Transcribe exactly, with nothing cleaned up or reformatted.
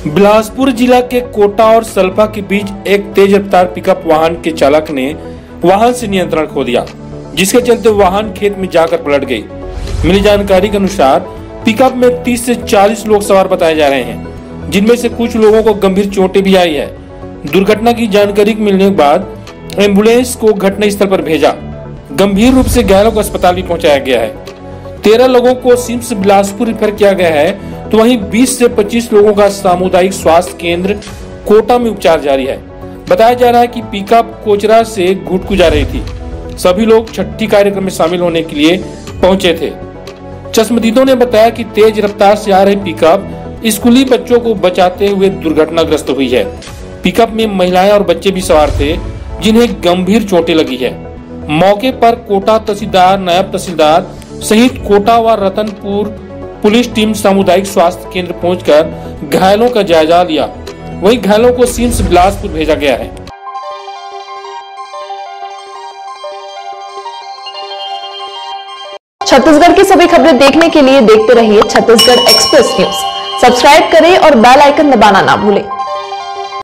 बिलासपुर जिला के कोटा और सल्फा के बीच एक तेज रफ्तार पिकअप वाहन के चालक ने वाहन से नियंत्रण खो दिया, जिसके चलते वाहन खेत में जाकर पलट गई। मिली जानकारी के अनुसार पिकअप में तीस से चालीस लोग सवार बताए जा रहे हैं, जिनमें से कुछ लोगों को गंभीर चोटें भी आई है। दुर्घटना की जानकारी मिलने के बाद एम्बुलेंस को घटनास्थल पर भेजा। गंभीर रूप से घायलों को अस्पताल भी पहुंचाया गया है। तेरह लोगों को सिम्स बिलासपुर रेफर किया गया है, तो वहीं बीस से पच्चीस लोगों का सामुदायिक स्वास्थ्य केंद्र कोटा में उपचार जारी है। बताया जा रहा है कि पिकअप कोचरा से घुटकू जा रही थी। सभी लोग छठी कार्यक्रम में शामिल होने के लिए पहुंचे थे। चश्मदीदों ने बताया कि तेज रफ्तार से आ रही पिकअप स्कूली बच्चों को बचाते हुए दुर्घटनाग्रस्त हुई है। पिकअप में महिलाएं और बच्चे भी सवार थे, जिन्हें गंभीर चोटें लगी है। मौके पर कोटा तहसीलदार, नायब तहसीलदार सहित कोटा व रतनपुर पुलिस टीम सामुदायिक स्वास्थ्य केंद्र पहुंचकर घायलों का जायजा लिया। वहीं घायलों को सिम्स बिलासपुर भेजा गया है। छत्तीसगढ़ की सभी खबरें देखने के लिए देखते रहिए छत्तीसगढ़ एक्सप्रेस न्यूज। सब्सक्राइब करें और बेल आइकन दबाना ना भूलें।